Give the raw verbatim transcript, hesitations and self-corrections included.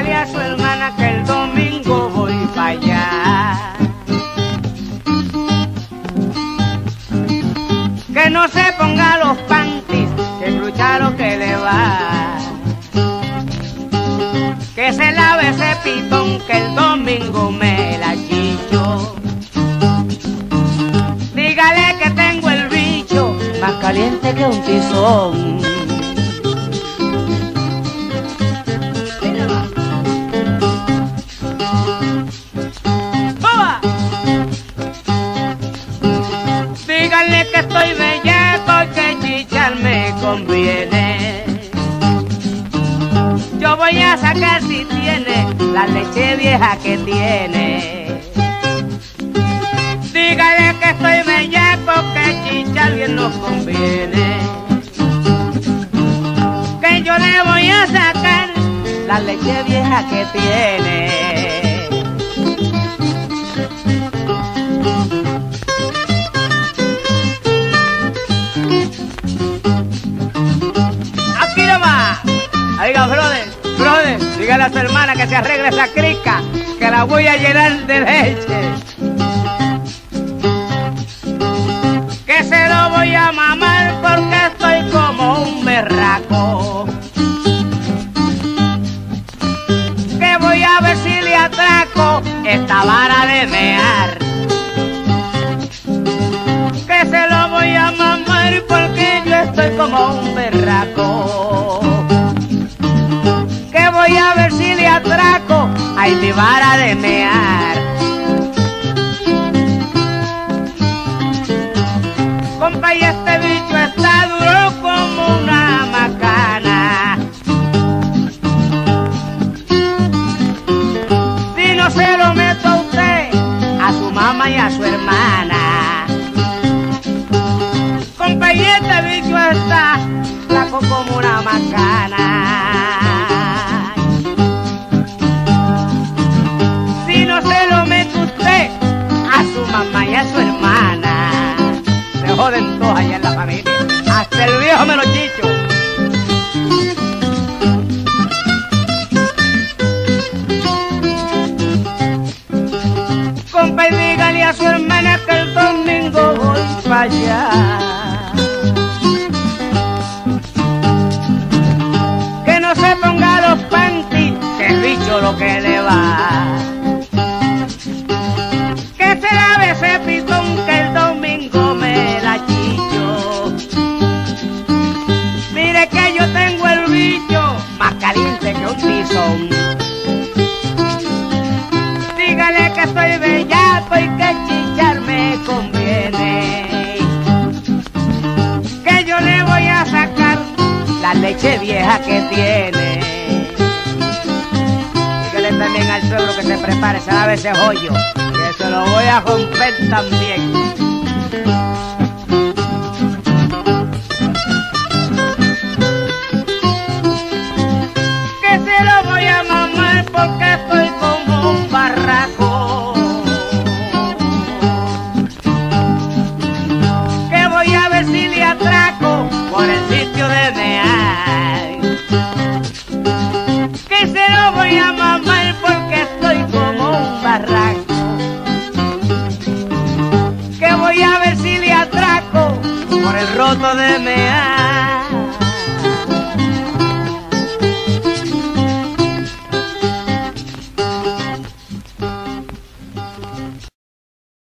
dígale a su hermana que el domingo voy para allá. Que no se ponga los panties, que escucha lo que le va. Que se lave ese pitón, que el domingo me la chicho. Dígale que tengo el bicho más caliente que un tizón. Díganle que estoy bellaco y que chichar me conviene. Yo voy a sacar si tiene la leche vieja que tiene. Díganle que estoy bellaco, que chichar bien nos conviene. Que yo le voy a sacar la leche vieja que tiene. Oiga, brother, brother, dígale a su hermana que se arregle esa crica, que la voy a llenar de leche. Que se lo voy a mamar porque estoy como un berraco. Que voy a ver si le atraco esta vara de mear. Que se lo voy a mamar porque yo estoy como un berraco. Voy a ver si le atraco, ay, mi vara de mear. Compa, y este bicho está duro como una macana. Si no se lo meto a usted, a su mamá y a su hermana. Compa, y este bicho está flaco como una macana. Mamá y a su hermana se joden todos allá en la familia, hasta el viejo me lo chicho. Compa, y dígale a su hermana que el domingo voy para allá. Que no se ponga los panties, que el bicho lo que le va. Se lave ese pitón, que el domingo me la chicho. Mire que yo tengo el bicho más caliente que un tizón. Dígale que estoy bellaco y que chichar me conviene. Que yo le voy a sacar la leche vieja que tiene. Dígale también al suegro que se prepare, se lave ese joyo, se lo voy a romper también. Que se lo voy a mamar porque estoy como un barraco. Que voy a ver si le atraco por el sitio de mear. Que se lo voy a mamar porque estoy como un barraco. Voy a ver si le atraco por el roto de mear.